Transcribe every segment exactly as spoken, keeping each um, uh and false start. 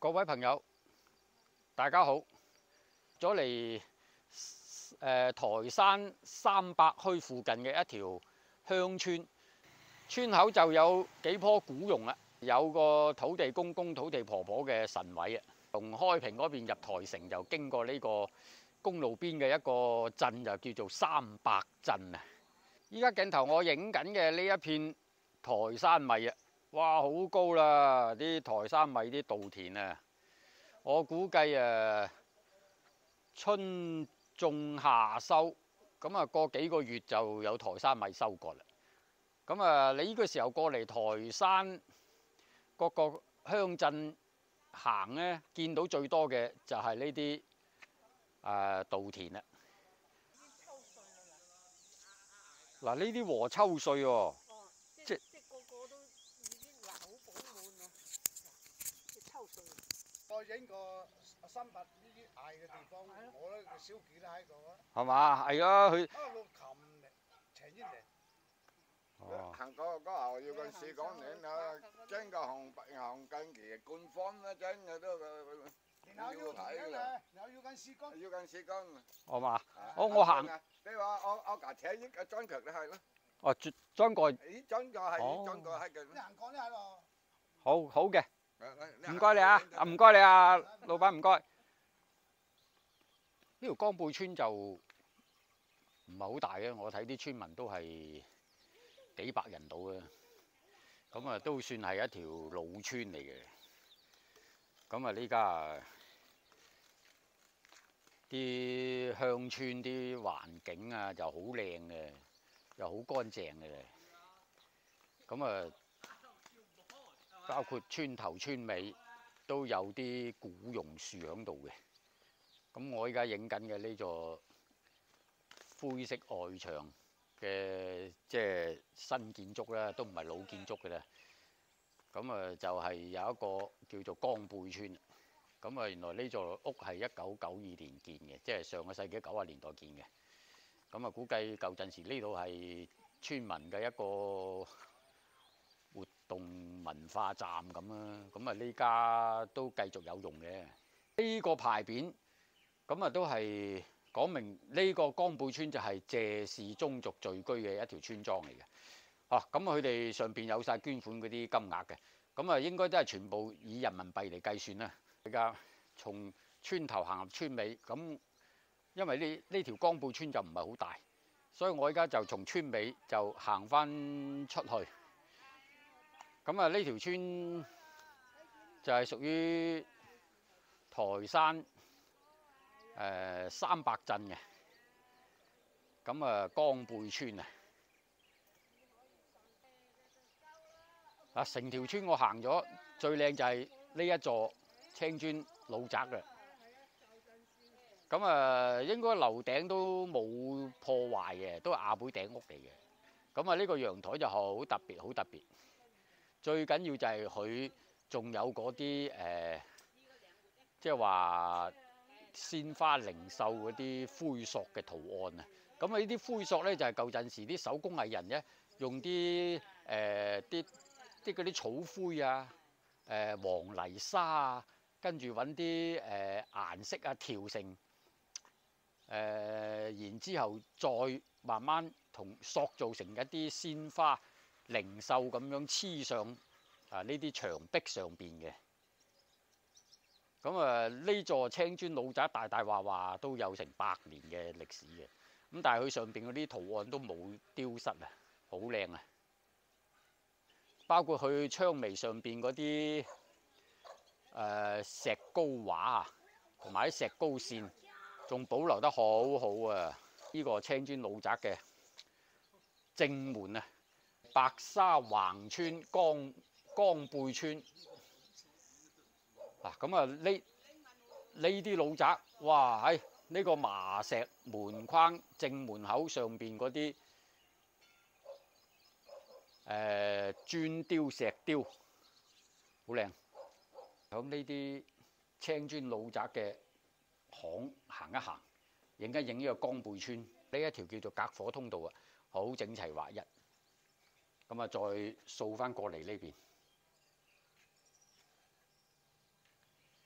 各位朋友，大家好！咗嚟誒台山三百墟附近嘅一條鄉村，村口就有幾棵古榕啦，有個土地公公、土地婆婆嘅神位啊。從開平嗰邊入台城就經過呢個公路邊嘅一個鎮，就叫做三百鎮啊。依家鏡頭我影緊嘅呢一片台山米啊，哇，好高啦！啲台山米啲稻田啊，我估計誒春種夏收，咁啊過幾個月就有台山米收割啦。咁啊，你呢個時候過嚟台山各個鄉鎮行咧，見到最多嘅就係呢啲誒稻田啦。嗱，呢啲禾秋穗喎。哦，即即個個都已經嗱好飽滿啦，秋穗。 我影過三百呢啲矮嘅地方，我咧個小記都喺度啊。 係嘛？係啊，佢。 啊，六琴嚟，前一年。 哦。行過嗰後要個市講年啊，整個紅紅近期官方咧，整嘅都然後要睇嘅，然後要緊施工。 要緊施工。 好嘛？我我行。 你話我我架車益個裝腳都係咯。 哦，裝過。 咦，裝過係裝過係嘅。 你行過呢喺度。 好好嘅。唔該你啊！啊唔該你啊，老闆唔該。呢條江背村就唔係好大嘅，我睇啲村民都係幾百人到嘅，咁啊都算係一條老村嚟嘅。咁啊呢家啊啲鄉村啲環境啊就好靚嘅，又好乾淨嘅。咁啊〜包括村頭村尾都有啲古榕樹喺度嘅。咁我依家影緊嘅呢座灰色外牆嘅即係新建築啦，都唔係老建築嘅啦。咁啊就係有一個叫做江背村。咁啊原來呢座屋係一九九二年建嘅，即係上個世紀九十年代建嘅。咁啊估計舊陣時呢度係村民嘅一個活動文化站咁啦，咁啊呢家都繼續有用嘅。呢個牌匾咁啊都係講明呢個江背村就係謝氏宗族聚居嘅一條村莊嚟嘅。哦，咁佢哋上邊有晒捐款嗰啲金額嘅，咁啊應該都係全部以人民幣嚟計算啦。而家從村頭行入村尾，咁因為呢呢條江背村就唔係好大，所以我而家就從村尾就行翻出去。咁啊，呢條村就係屬於台山誒三百鎮嘅，咁啊江背村啊，啊成條村我行咗最靚就係呢一座青磚老宅嘅，咁啊應該樓頂都冇破壞嘅，都係亞背頂屋嚟嘅。咁啊呢個陽台就好特別，好特別。最緊要就係佢仲有嗰啲誒，即係話鮮花零售嗰啲灰塑嘅圖案啊。咁啊，呢啲灰塑咧就係舊陣時啲手工藝人咧用啲誒啲啲嗰啲草灰啊、誒、呃、黃泥沙啊，跟住揾啲誒顏色啊調成誒、呃，然之後再慢慢同塑造成一啲鮮花零售咁樣黐上啊呢啲牆壁上邊嘅。咁啊呢座青磚老宅大大話話都有成百年嘅歷史嘅，咁但係佢上邊嗰啲圖案都冇丟失啊，好靚啊！包括佢窗楣上邊嗰啲誒石膏畫啊，同埋啲石膏線，仲保留得好好啊！呢個青磚老宅嘅正門啊，白沙橫村江江背村嗱，咁啊呢呢啲老宅，哇喺呢個麻石門框正門口上邊嗰啲誒磚雕石雕，好靚。響呢啲青磚老宅嘅巷行一行，影一影呢個江背村呢一條叫做隔火通道啊，好整齊劃一。咁啊，再掃翻過嚟呢邊。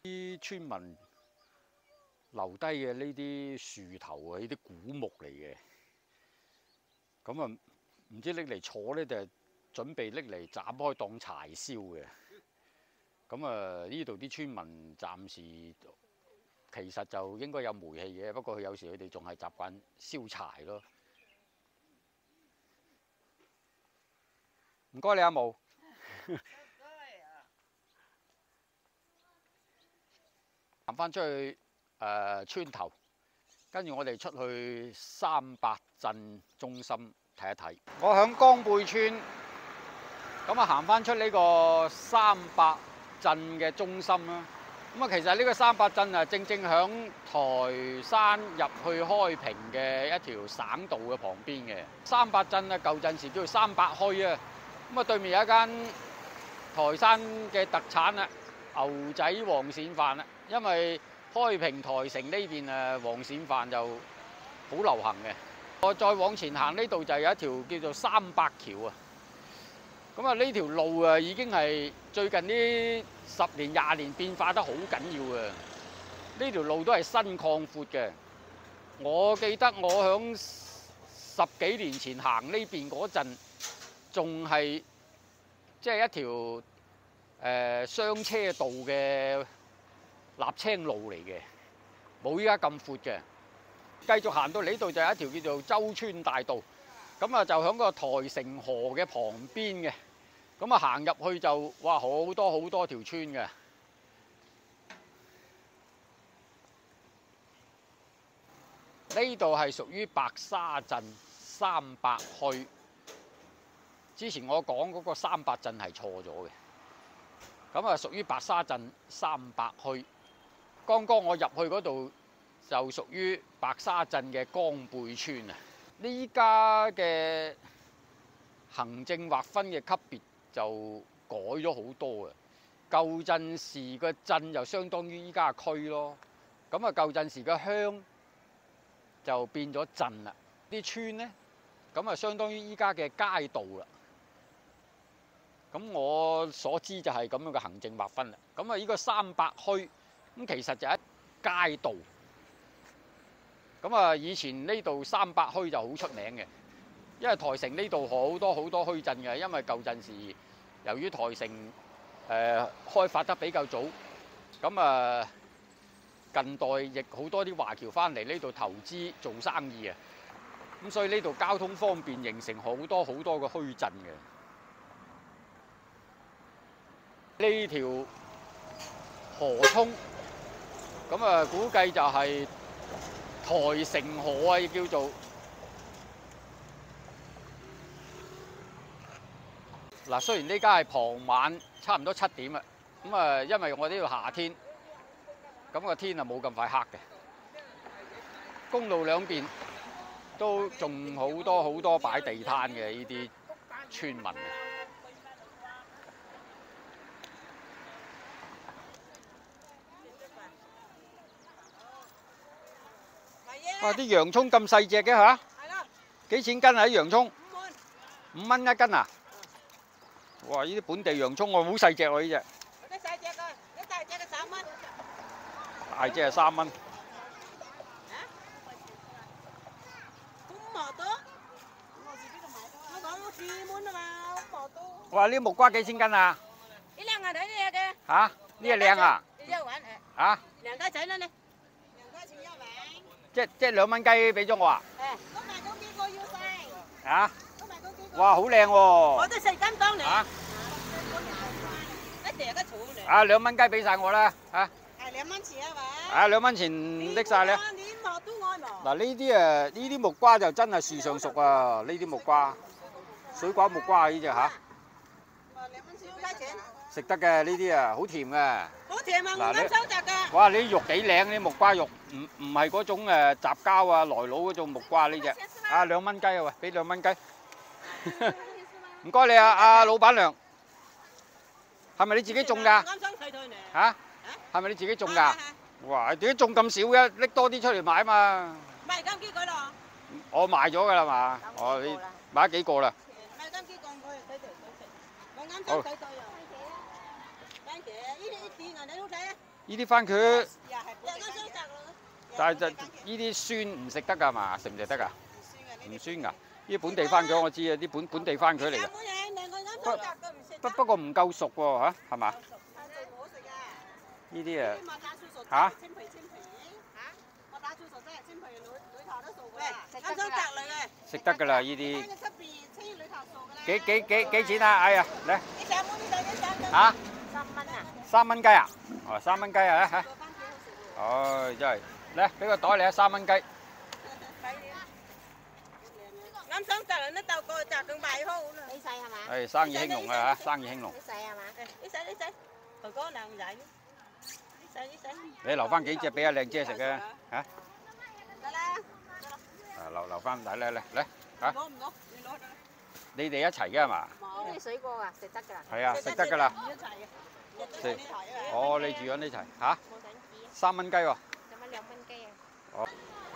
啲村民留低嘅呢啲樹頭啊，呢啲古木嚟嘅。咁啊，唔知拎嚟坐咧，定係準備拎嚟斬開當柴燒嘅。咁啊，呢度啲村民暫時其實就應該有煤氣嘅，不過佢有時佢哋仲係習慣燒柴咯。唔該你阿毛。行翻出去誒、呃、村頭，跟住我哋出去三百鎮中心睇一睇。我響江背村，咁啊行翻出呢個三百鎮嘅中心啦。咁啊，其實呢個三百鎮啊，正正響台山入去開平嘅一條省道嘅旁邊嘅。三百鎮啊，舊陣時叫做三百墟啊。咁啊，對面有一間台山嘅特產啊，牛仔黃鱔飯啦。因為開平台城呢邊誒黃鱔飯就好流行嘅。我再往前行呢度就有一條叫做三百橋啊。咁啊，呢條路啊已經係最近呢十年廿年變化得好緊要啊！呢條路都係新擴闊嘅。我記得我響十幾年前行呢邊嗰陣，仲係即係一條誒、呃、雙車道嘅瀝青路嚟嘅，冇依家咁闊嘅。繼續行到嚟呢度就有一條叫做洲村大道，咁啊就喺個台城河嘅旁邊嘅。咁啊行入去就哇好多好多條村嘅。呢度係屬於白沙鎮三百墟。之前我講嗰個三百鎮係錯咗嘅，咁啊屬於白沙鎮三百墟。剛剛我入去嗰度就屬於白沙鎮嘅江背村啊！呢家嘅行政劃分嘅級別就改咗好多啊！舊陣時個鎮就相當於依家嘅區咯，咁啊舊陣時嘅鄉就變咗鎮啦，啲村咧咁啊相當於依家嘅街道啦。咁我所知就係咁樣嘅行政劃分啦。咁啊依個三百墟。咁其實就係街道，咁啊以前呢度三百墟就好出名嘅，因為台城呢度好多好多墟鎮嘅，因為舊陣時由於台城誒、呃、開發得比較早，咁啊近代亦好多啲華僑翻嚟呢度投資做生意啊，咁所以呢度交通方便，形成好多好多個墟鎮嘅。呢條河涌。咁啊，估計就係台城河啊，叫做嗱。雖然呢家係傍晚，差唔多七點啦。咁啊，因為我呢度夏天，咁個天啊冇咁快黑嘅。公路兩邊都仲好多好多擺地攤嘅呢啲村民。哇！啲洋葱咁細隻嘅嚇，幾錢斤啊？啲洋葱五蚊一斤啊！哇！呢啲本地洋葱喎，好細隻喎呢隻。啲細隻㗎，啲大隻嘅三蚊。大隻係三蚊。咁麻多？我自己度買多。我講四蚊啊嘛，咁麻多。哇！呢啲木瓜幾錢斤啊？呢靚啊，睇呢隻嘅。嚇？呢隻靚啊？一碗誒。嚇？兩家仔啦你。兩家錢一碗。即即兩蚊雞俾咗我啊！誒，都賣嗰幾個要細。嚇？都賣嗰幾個。哇，好靚喎！我都四斤當你。嚇？一碟嘅草嚟。啊，兩蚊雞俾曬我啦嚇！係兩蚊錢一碗。啊，兩蚊錢拎曬你。你莫都愛莫。嗱呢啲誒呢啲木瓜就真係樹上熟啊！呢啲木瓜，水果木瓜呢隻嚇。兩蚊錢一雞錢。食得嘅呢啲啊，好甜嘅。好甜啊！我啱收集㗎。哇！你啲肉幾靚，啲木瓜肉，唔唔係嗰種誒雜交啊、來佬嗰種木瓜呢隻。啊，兩蚊雞啊喂，俾兩蚊雞。唔該你啊，阿老闆娘，係咪你自己種㗎？啱收退退呢。嚇？係咪你自己種㗎？哇！點解種咁少嘅？拎多啲出嚟賣啊嘛。賣咁幾個咯？我賣咗㗎啦嘛。哦，你買咗幾個啦？賣咁幾個佢佢哋佢哋，我啱收退退啊。番茄，呢啲啲銀你好睇啊？ 呢啲番茄， 又係本地番茄。 但係就呢啲酸唔食得㗎嘛？食唔食得㗎？ 唔酸嘅呢唔酸㗎。呢啲本地番茄我知啊，啲本本地番茄嚟㗎。不不過唔夠熟喎嚇，係嘛？呢啲啊嚇。 我打最熟真係煎皮裏裏頭都熟嘅，啱想摘嚟嘅。 食得㗎啦呢啲。 出邊青裏頭熟㗎啦。 幾幾幾幾錢啊？哎呀，嚟你上門呢度幾三蚊？ 嚇？ 三蚊啊！ 三蚊雞啊？哦，三蚊雞啊嚇！哦，真係，嚟俾個袋你啊，三蚊雞。 啱想摘嚟呢豆個摘咁賣好啦。你使係嘛？ 係生意興隆啊嚇，生意興隆。 你使係嘛？你使你使，哥哥兩仔。你使你使。 你留翻幾隻俾阿靚姐食啊嚇？ 得啦。 啊，留留翻嚟嚟嚟嚟嚇！ 攞唔攞？你攞得。 你哋一齊嘅係嘛？ 冇。呢啲水果啊，食得㗎啦。 係啊，食得㗎啦。 一齊嘅。 食。哦，你住緊呢齊嚇？三蚊雞喎。 有乜兩蚊雞啊？ 哦。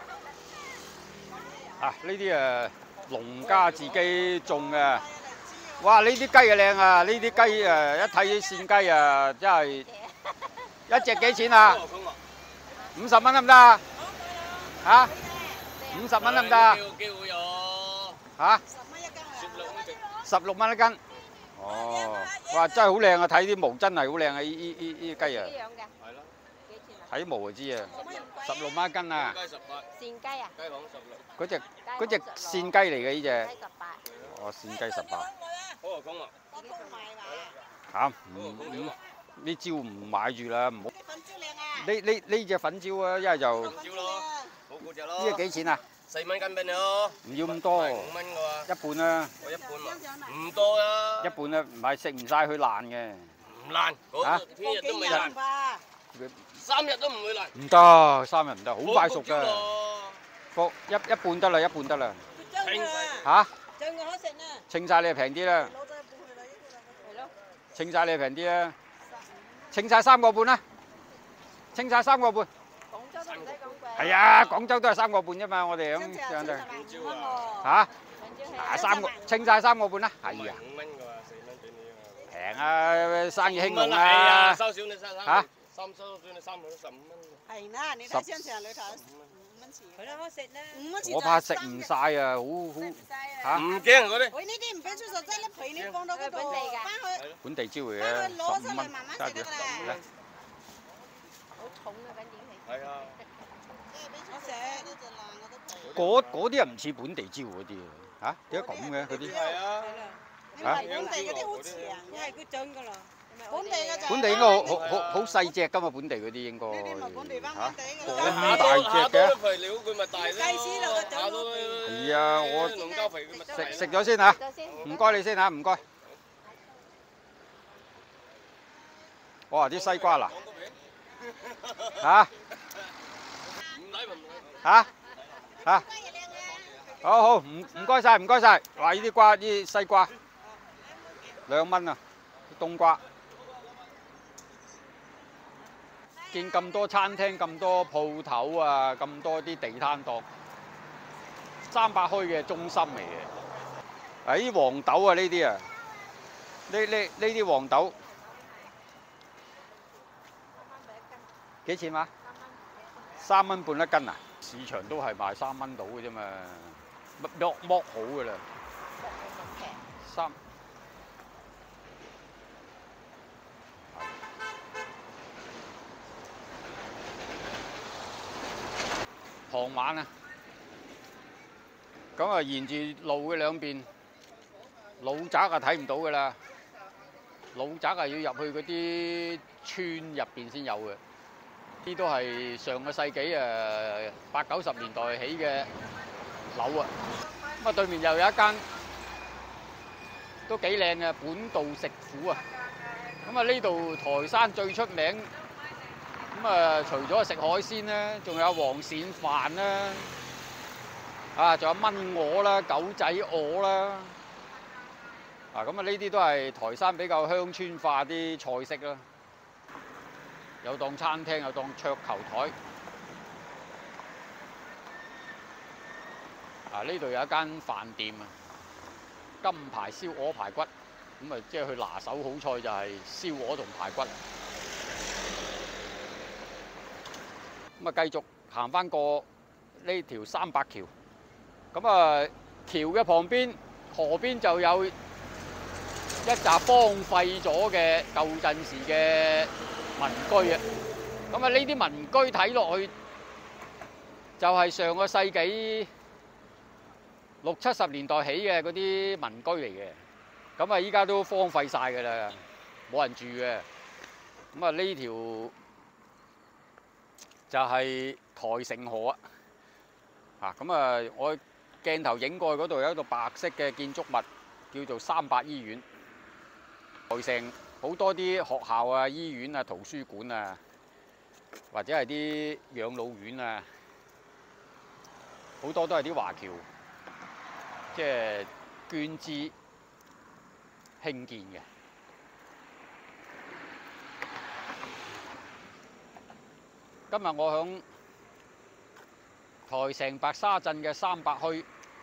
啊，呢啲誒農家自己種嘅。哇！呢啲雞啊靚啊！呢啲雞誒一睇線雞啊，真係一隻幾錢啊？五十蚊得唔得啊？嚇？五十蚊得唔得啊？嚇？十六蚊一斤。哦，哇！真係好靚啊！睇啲毛真係好靚啊！依依依依啲雞啊。 呢樣嘅。係咯。幾錢啊？ 睇毛就知啊。十六蚊一斤啊。 線雞啊？雞行十六。 嗰隻嗰隻線雞嚟嘅呢隻。 雞十八。 哦，線雞十八。 好啊，講啊。 我都買啦。 嚇？唔唔，呢招唔買住啦，唔好。 粉椒靚啊！ 呢呢呢隻粉椒啊，一係就粉椒咯， 好嗰隻咯。 呢隻幾錢啊？ 四蚊斤俾你咯。 唔要咁多。 五蚊嘅喎。 一半啦。 我一半嘛。唔多啦。 一半啦，唔係食唔晒佢爛嘅。 唔爛。嗰天日都未爛。三日都唔會爛。 唔得，三日唔得，好快熟㗎。個一一半得啦，一半得啦。嚇？ 最我好食啊！ 稱晒你就平啲啦。 攞咗一半去啦，呢個係咯。 稱晒你就平啲啦。稱晒三個半啦。稱晒三個半。 廣州都唔使咁貴。 係啊，廣州都係三個半啫嘛，我哋咁樣就嚇。嗱，三個稱晒三個半啦。係啊。 五蚊嘅喎，四蚊俾你啊。 平啊，生意興隆係啊， 啊。 收少你收三。 嚇？ 三收少你三個都十五蚊。 係啦，你睇商場裏頭五蚊錢。係啦，我食啦。五蚊錢。 我怕食唔晒啊，好好嚇。 唔驚嗰啲。 喂，呢啲唔俾出售劑，你皮你放到嗰度，翻去本地招嚟嘅， 翻去攞出十五蚊嚟慢慢食得㗎啦。 好重嘅粉點嚟。 係啊。 我食呢隻爛我都皮。 嗰嗰啲又唔似本地招嗰啲啊，嚇點解咁嘅嗰啲？ 係啊。 嚇？本地嗰啲好長，因為佢準㗎啦。本地嘅就本地應該好好好好細隻㗎嘛，本地嗰啲應該呢啲咪本地翻嚇本地㗎咁啦。 大隻嘅。 肥料佢咪大咯。 雞絲咯，個種咯。 係啊，我農交肥佢咪食食咗先嚇，唔該你先嚇，唔該。哇！啲西瓜啦，嚇嚇嚇，好好唔唔該曬，唔該曬。哇！呢啲瓜，呢啲西瓜兩蚊啊，冬瓜。見咁多餐廳、咁多鋪頭啊，咁多啲地攤檔，三百墟嘅中心嚟嘅。啊！啲黃豆啊，呢啲啊，呢呢呢啲黃豆幾錢話？三蚊半一斤啊！市場都係賣三蚊到嘅啫嘛，剝剝好嘅啦。三。傍晚啊，咁啊沿住路嘅兩邊，老宅啊睇唔到㗎啦，老宅啊要入去嗰啲村入邊先有嘅，呢都係上個世紀誒八九十年代起嘅樓啊，咁啊對面又有一間都幾靚嘅本道食府啊，咁啊呢度台山最出名。咁啊，除咗食海鮮咧，仲有黃鱔飯啦，啊，仲有炆鵝啦、狗仔鵝啦，啊，咁啊呢啲都係台山比較鄉村化啲菜式啦。有檔餐廳，有檔桌球台。啊，呢度有一間飯店啊，金牌燒鵝排骨，咁啊即係佢拿手好菜就係燒鵝同排骨。 咁啊繼續行翻過呢條三百橋。咁啊橋嘅旁邊河邊就有一紮荒廢咗嘅舊陣時嘅民居啊。咁啊呢啲民居睇落去就係上個世紀六七十年代起嘅嗰啲民居嚟嘅。咁啊依家都荒廢晒㗎啦，冇人住嘅。咁啊呢條就係台城河啊！啊咁啊，我鏡頭影過去嗰度有一個白色嘅建築物，叫做三八醫院。台城好多啲學校啊、醫院啊、圖書館啊，或者係啲養老院啊，好多都係啲華僑即係捐資興建嘅。今日我響台城白沙鎮嘅三百墟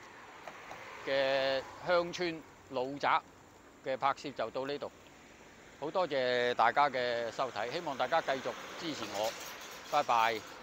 嘅鄉村老宅嘅拍攝就到呢度，好多謝大家嘅收睇，希望大家繼續支持我，拜拜。